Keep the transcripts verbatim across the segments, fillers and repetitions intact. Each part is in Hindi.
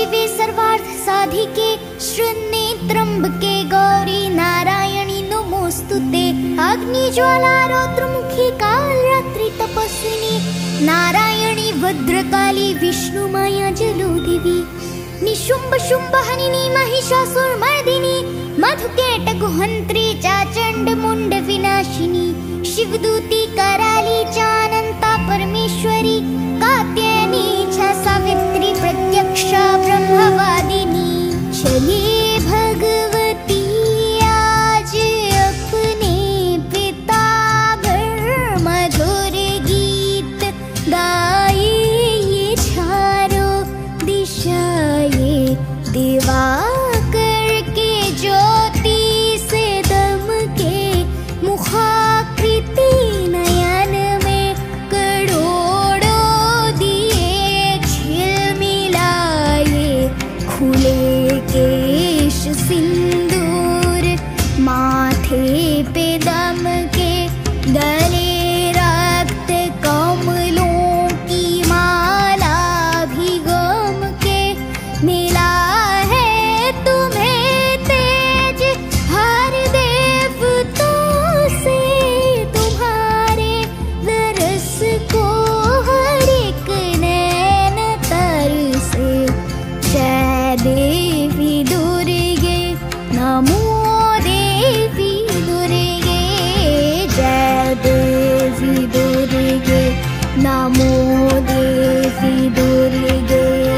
शिवे सर्वार्थ साधिके शरण्ये त्र्यंबके गौरी नारायणी नमोस्तुते। अग्निज्वाला रौद्रमुखी कालरात्रि तपस्विनी नारायणी भद्रकाली विष्णुमाया जलोदेवी। निशुंभ शुंभ हनिनी महिषासुरमर्दिनी मधुकेटकुहंत्री चाचंड मुंड विनाशिनी। शिवदूती कराली चानंता परमेश्वरी कात्यायनी च सावित्री प्रत्यक्षा ब्रह्मवादिनी। चलिए भगवती आज अपने पिता घर मधुर गीत गाए ये चारों दिशाएं दिवाकर के ज्योति से दमके मुखाकृति नयन में करोड़ों दिए झिलमिलाए। खुले केश सिंदूर माथे पे दमके गले रक्त कमलों की माला भी गम के। मिला है तुम्हें तेज हर देवतों से तुम्हारे दरस को हर एक नैन तरसे। जय देवी दुर्गे नमो देवी दुर्गे। जय देवी दुर्गे नमो देवी दुर्गे।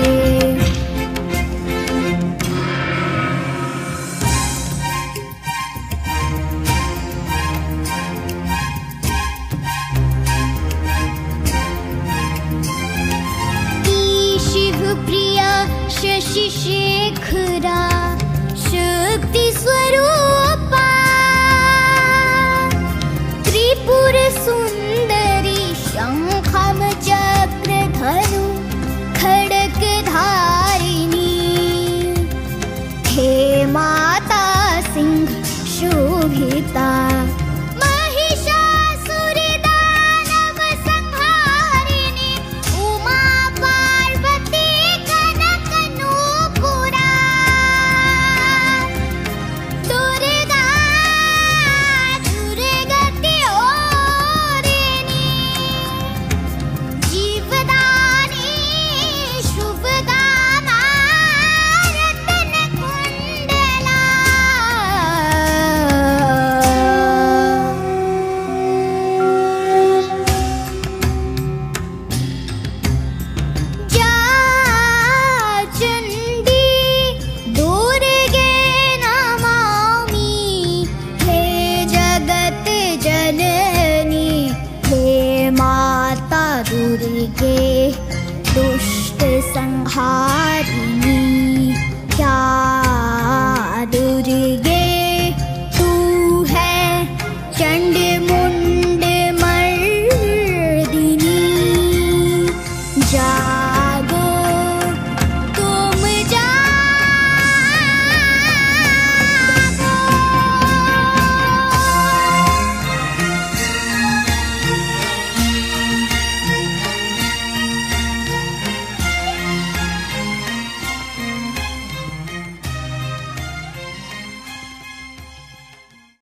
शिवप्रिया शशि शेखरा शक्ति स्वरूपा त्रिपुर सुंदरी शंखम चक्र धनु खड़क धारिणी। हे माता सिंह शोभिता महिषासुर दानव संहारिणी। उमा पार्वती कनक नूपुरा दुर्गा दुर्गति ओरिणी। जीवदानी शुभगामा रतन कुंडला। जा चंडी दुर्गे नमामि। हे जगत जननी हे माता दुर्गे दुष्ट संहारिणी।